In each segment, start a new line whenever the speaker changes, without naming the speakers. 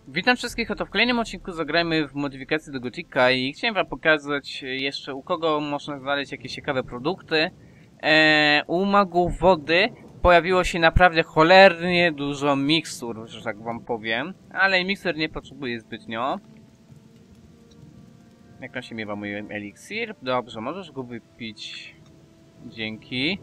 Witam wszystkich, oto w kolejnym odcinku zagrajmy w modyfikację do Gotika i chciałem wam pokazać jeszcze u kogo można znaleźć jakieś ciekawe produkty. U magów wody pojawiło się naprawdę cholernie dużo mikstur, że tak wam powiem, ale mikstur nie potrzebuję zbytnio. Jak tam się miewa mój eliksir? Dobrze, możesz go wypić. Dzięki.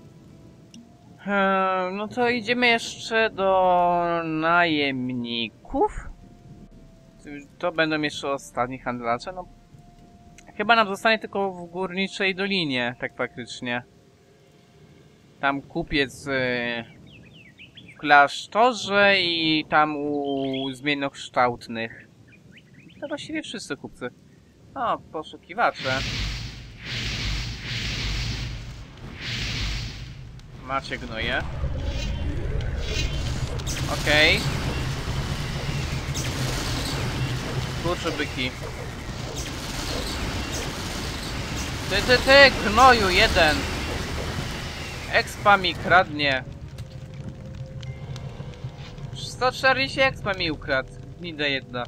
No to idziemy jeszcze do najemników. To będą jeszcze ostatni handlacze. No, chyba nam zostanie tylko w Górniczej Dolinie, tak faktycznie. Tam kupiec w klasztorze i tam u zmiennokształtnych. To właściwie wszyscy kupcy. O, poszukiwacze. Macie gnoje. Okej. Kurczę byki. Ty, gnoju jeden. Expa mi kradnie. 140 expa mi ukradł. Nida jedna.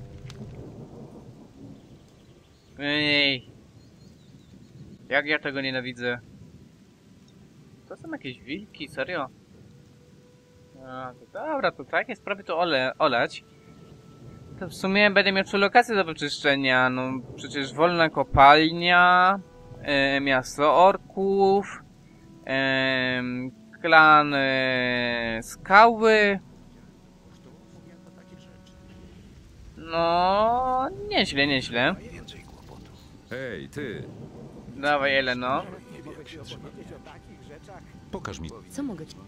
Ej. Jak ja tego nienawidzę. To są jakieś wilki, serio? A, to dobra, to takie sprawy to olać. To w sumie będę miał 3 lokacje do wyczyszczenia. No przecież wolna kopalnia, miasto orków, klan skały. No nieźle, nieźle.
Hej, ty!
Dawaj, Eleno.
Pokaż mi.
Co mogę ci...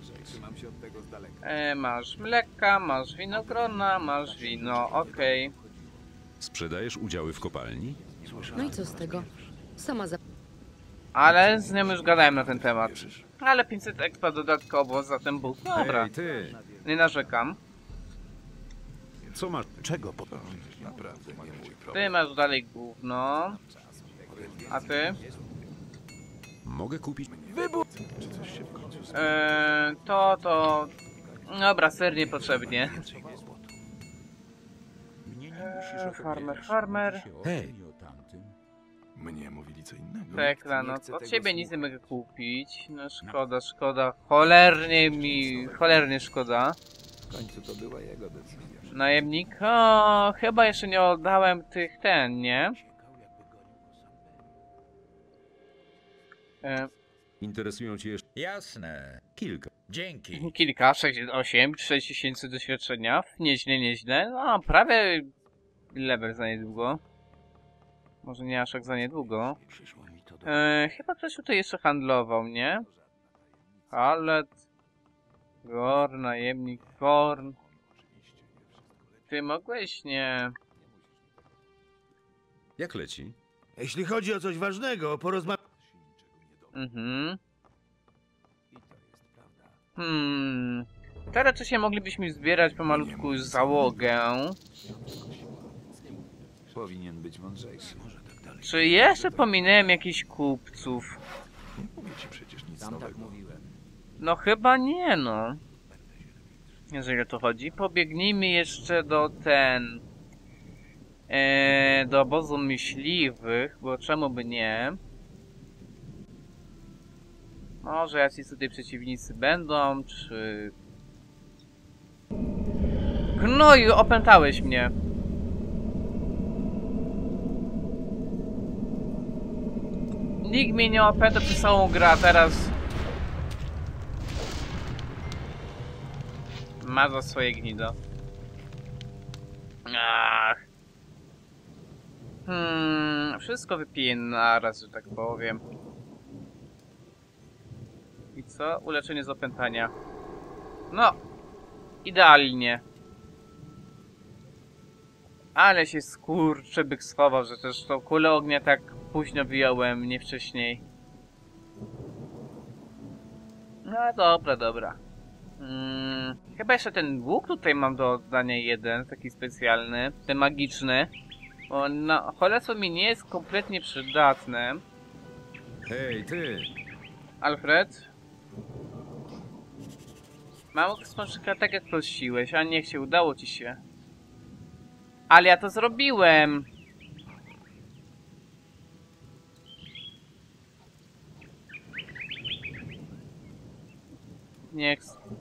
Masz mleka, masz winogrona, masz wino, okej.
Sprzedajesz udziały w kopalni?
No i co z tego? Sama za...
Ale z nią już gadałem na ten temat. Ale 500 expa dodatkowo za ten bóg. Dobra,
Hej, ty!
nie narzekam.
Co masz?
Czego po... Naprawdę nie mój problem.
Ty masz dalej gówno. A ty?
Mogę kupić?
Czy coś się w końcu
To... Dobra, ser niepotrzebnie. Farmer.
Hej!
Mnie mówili co innego.
Tekla, no od ciebie nic nie mogę kupić. No szkoda. Cholernie szkoda.
W końcu to była jego decyzja.
Najemnik? O, chyba jeszcze nie oddałem tych nie?
Interesują cię jeszcze
Jasne.
kilka.
Dzięki.
Kilka, 6 tysięcy doświadczenia. Nieźle. No, prawie level za niedługo. Może nie aż tak za niedługo. Chyba ktoś tutaj jeszcze handlował, nie? Halet. Gorn, najemnik, Gorn. Ty mogłeś? Nie.
Jak leci?
Jeśli chodzi o coś ważnego, porozmawiamy.
Teraz to się moglibyśmy zbierać pomalutku załogę.
Powinien być mądrzejszy.
Czy jeszcze pominąłem jakichś kupców?
Nie mówię ci przecież nic nowego.
No chyba nie, no. Jeżeli o to chodzi. Pobiegnijmy jeszcze do do obozu myśliwych, bo czemu by nie? Może jacyś tutaj przeciwnicy będą, czy... Gnoju, opętałeś mnie! Nikt mnie nie opęta przez całą grę, a teraz... Ma za swoje gnido. Ach. Wszystko wypiję naraz, że tak powiem. I co? Uleczenie z opętania. No! Idealnie. Ale się skurczybyk schował, że też tą kulę ognia tak późno wyjąłem, nie wcześniej. No dobra. Chyba jeszcze ten łuk tutaj mam do oddania jeden, taki specjalny, ten magiczny. Bo no, cholerstwo mi nie jest kompletnie przydatne.
Hej, ty!
Alfred? Mało smaczka tak jak prosiłeś, a niech się udało ci się. Ale ja to zrobiłem. Niech...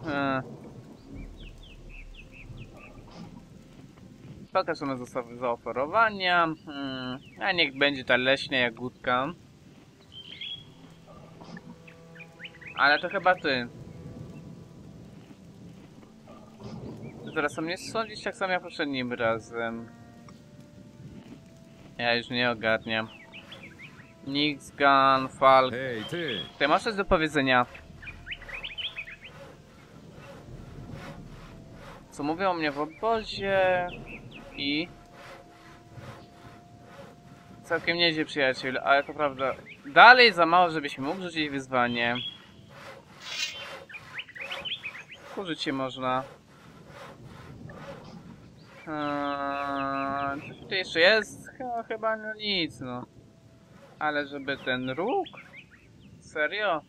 Pokaż one zostały zaoferowania. A niech będzie ta leśna jagódka. Ale to chyba ty. Ty teraz o mnie sądzisz tak samo jak poprzednim razem. Ja już nie ogarniam. Nixgun, Falk.
Hej, ty!
Ty masz coś do powiedzenia? Co mówią o mnie w obozie i... Całkiem nieźle, przyjaciel, ale to prawda. Dalej za mało, żebyś mógł rzucić wyzwanie. Użyć się można. Coś tutaj jeszcze jest? Chyba no nic, no. Ale żeby ten róg? Serio?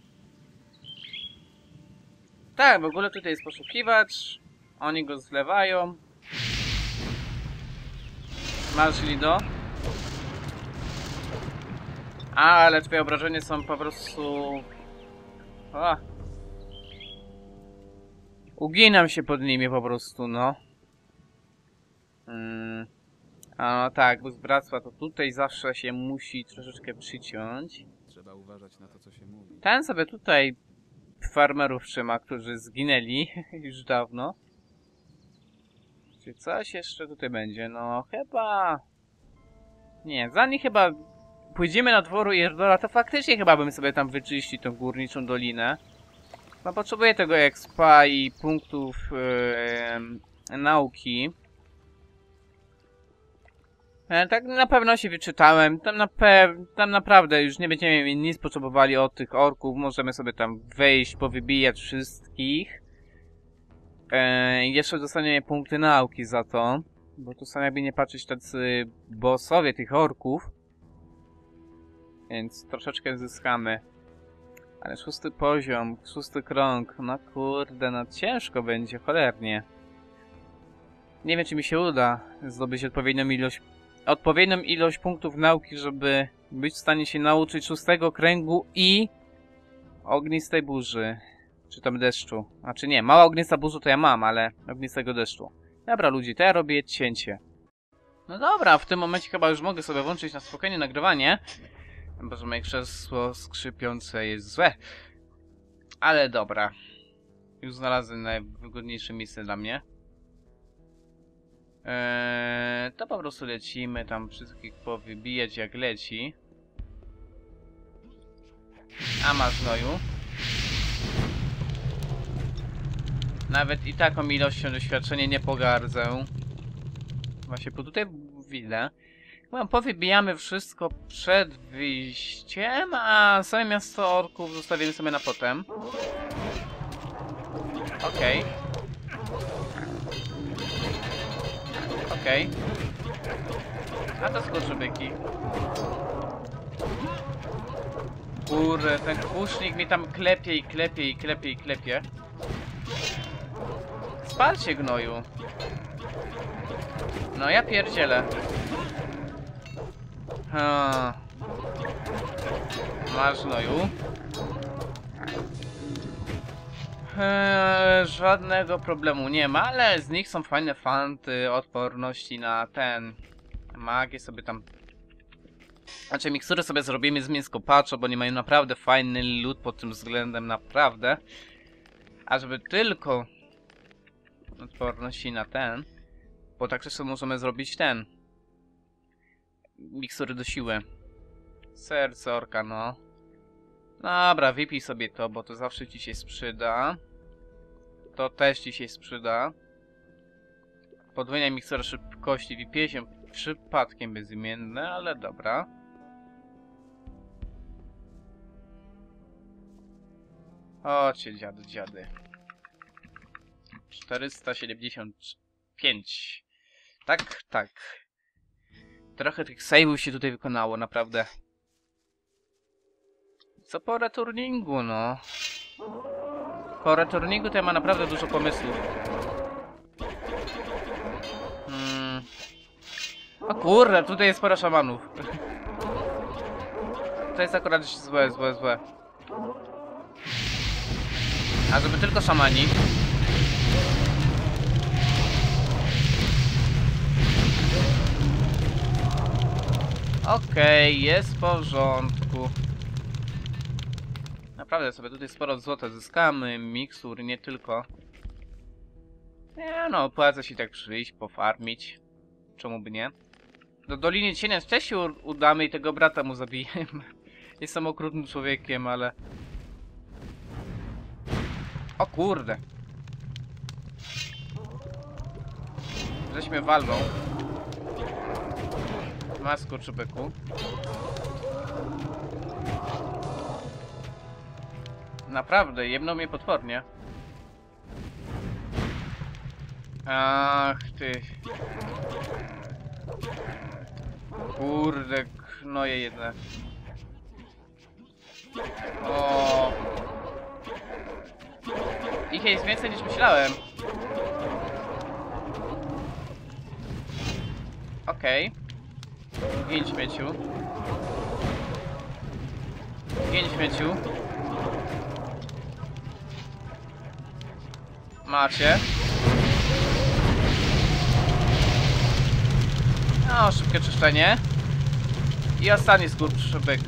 Tak, w ogóle tutaj jest poszukiwacz. Oni go zlewają. Masz Lido? Ale twoje obrażenia są po prostu... O. Uginam się pod nimi po prostu, no. A no tak, bo z bractwa to tutaj zawsze się musi troszeczkę przyciąć.
Trzeba uważać na to, co się mówi.
Ten sobie tutaj farmerów trzyma, którzy zginęli już dawno. Czy coś jeszcze tutaj będzie? No chyba... Nie, zanim chyba pójdziemy na dworu Irdora, to faktycznie chyba bym sobie tam wyczyścił tą górniczą dolinę. No potrzebuję tego expa i punktów nauki. Tak na pewno się wyczytałem. Tam naprawdę już nie będziemy mieli nic potrzebowali od tych orków. Możemy sobie tam wejść, powybijać wszystkich. Jeszcze dostaniemy punkty nauki za to. Bo tu są jakby nie patrzeć tacy bossowie tych orków. Więc troszeczkę zyskamy. Ale 6. poziom, 6. krąg. No kurde, no ciężko będzie, cholernie. Nie wiem, czy mi się uda zdobyć odpowiednią ilość punktów nauki, żeby być w stanie się nauczyć 6. kręgu i ognistej burzy. Czy tam deszczu. Znaczy nie, mała ognista burza to ja mam, ale ognistego deszczu. Dobra ludzie, to ja robię cięcie. No dobra, w tym momencie chyba już mogę sobie włączyć na spokojnie nagrywanie. Boże, moje krzesło skrzypiące jest złe. Ale dobra. Już znalazłem najwygodniejsze miejsce dla mnie. To po prostu lecimy tam wszystkich powybijać jak leci. A masz gnoju. Nawet i taką ilością doświadczenia nie pogardzę. Właśnie, bo tutaj widzę. Powybijamy wszystko przed wyjściem, a same miasto orków zostawimy sobie na potem. Okej. Okej. A to skurczybyki. Kurde, ten kusznik mi tam klepie i klepie i klepie i klepie. Spalcie gnoju. No ja pierdzielę. Masz gnoju. Żadnego problemu nie ma, ale z nich są fajne fanty, odporności na ten... Magię sobie tam... Znaczy mikstury sobie zrobimy z mięskopacza, bo nie mają naprawdę fajny loot pod tym względem, naprawdę. A żeby tylko... odporności na ten... Bo tak też możemy zrobić ten... Mikstury do siły. Serce orka, no. Dobra, wypij sobie to, bo to zawsze ci się sprzyda. To też ci się sprzyda. Podwójna mikstura szybkości wypije się przypadkiem bezimienne, ale dobra. Chodźcie, dziady. 475. Tak. Trochę tych save'ów się tutaj wykonało, naprawdę. Co po returningu, no? Po returningu to ja mam naprawdę dużo pomysłów. O kurde, tutaj jest sporo szamanów. To jest akurat złe, złe, złe. A żeby tylko szamani. Okej, jest w porządku. Naprawdę sobie tutaj sporo złota zyskamy, mikstur, nie tylko. Nie no, opłaca się tak przyjść, pofarmić. Czemu by nie? Do Doliny Cienia też się udamy i tego brata mu zabijemy. Jestem okrutnym człowiekiem, ale... O kurde. Żeśmy walną. Masku czy byku. Naprawdę, jebną mnie potwornie. Ach ty. Kurde, knoje jedne. O. Ich jest więcej niż myślałem. Okej. Gień śmieciu. Gień śmieciu. Macie. No, szybkie czyszczenie. I ostatni skurczybyk.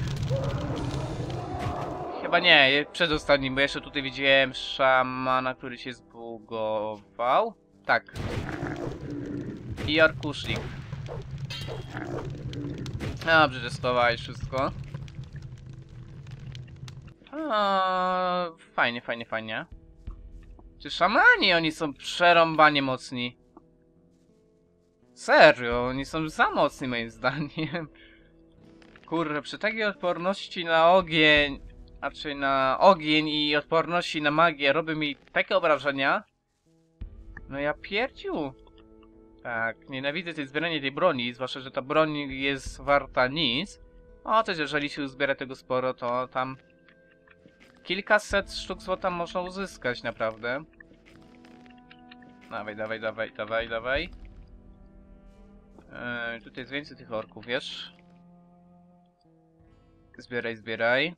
Chyba nie, przedostatni, bo jeszcze tutaj widziałem szamana, który się zbugował. Tak. I arkusznik. Dobrze, że schowałeś wszystko. Fajnie, fajnie, fajnie. Czy szamani, oni są przerąbanie mocni. Serio, oni są za mocni moim zdaniem. Kurde, przy takiej odporności na ogień, raczej na ogień i odporności na magię robi mi takie obrażenia. No ja pierdziu. Tak, nienawidzę tej zbierania tej broni, zwłaszcza, że ta broń jest warta nic. O, też jeżeli się uzbiera tego sporo, to tam kilkaset sztuk złota można uzyskać naprawdę. Dawaj, dawaj, dawaj, dawaj, dawaj. Tutaj jest więcej tych orków, wiesz? Zbieraj, zbieraj.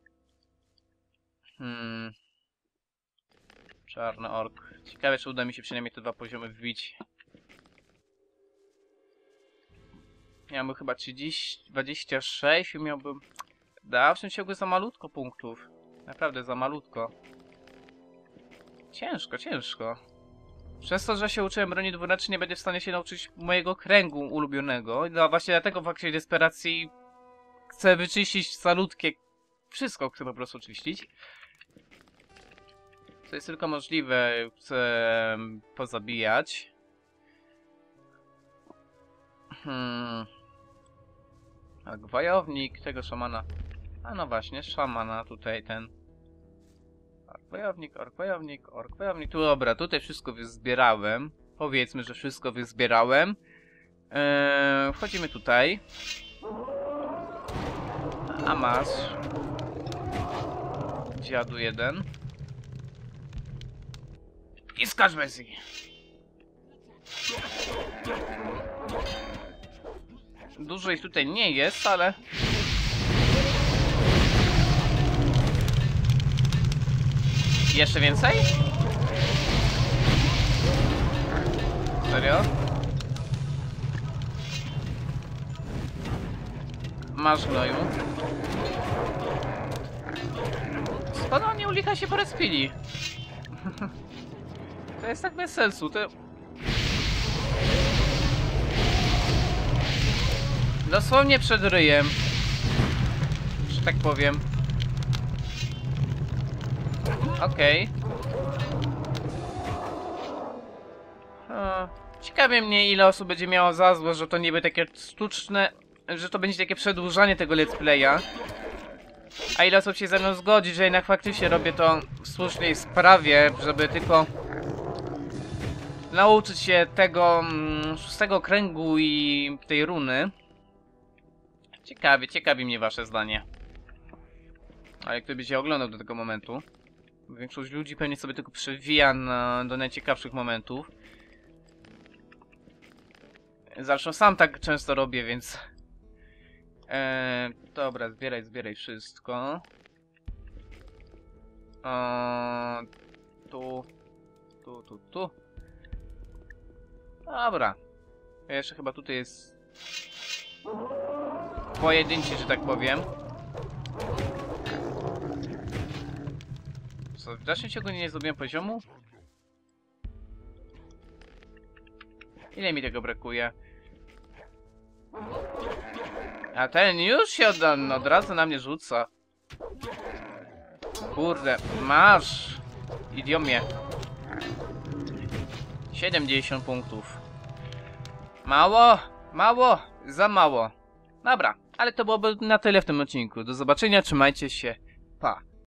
Czarny ork. Ciekawe, czy uda mi się przynajmniej te 2 poziomy wbić. Miałbym chyba 26 i miałbym... W dalszym ciągu za malutko punktów. Naprawdę za malutko. Ciężko, ciężko. Przez to, że się uczyłem broni dwuręcznej, nie będę w stanie się nauczyć mojego kręgu ulubionego. No właśnie dlatego w akcie desperacji chcę wyczyścić salutkie. Wszystko chcę po prostu czyścić. Co jest tylko możliwe, chcę pozabijać. Tak, wojownik tego szamana. A no właśnie, szamana tutaj ten. Ork, wojownik, ork, wojownik. Tu dobra, tutaj wszystko wyzbierałem. Powiedzmy, że wszystko wyzbierałem. Wchodzimy tutaj. A masz. Dziadu jeden. I skacz Messi. Dużo ich tutaj nie jest, ale... Jeszcze więcej? Serio? Masz gnoju. Skąd oni u licha się porozpili? To jest tak bez sensu, to... Dosłownie przed ryjem. Że tak powiem. Okej. Ciekawie mnie, ile osób będzie miało za złe, że to niby takie sztuczne... Że to będzie takie przedłużanie tego let's playa. A ile osób się ze mną zgodzi, że jednak faktycznie robię to w słusznej sprawie, żeby tylko... nauczyć się tego szóstego kręgu i tej runy. Ciekawi mnie wasze zdanie. Ale kto będzie oglądał do tego momentu. Większość ludzi pewnie sobie tylko przewija do najciekawszych momentów. Zresztą sam tak często robię, więc... dobra, zbieraj wszystko. Tu. Dobra. Jeszcze chyba tutaj jest... pojedynczy, że tak powiem. Co, w dalszym ciągu nie zrobiłem poziomu? Ile mi tego brakuje? A ten już się od razu na mnie rzuca. Kurde, masz! Idiomie. 70 punktów. Mało? Mało? Za mało. Dobra, ale to byłoby na tyle w tym odcinku. Do zobaczenia, trzymajcie się. Pa.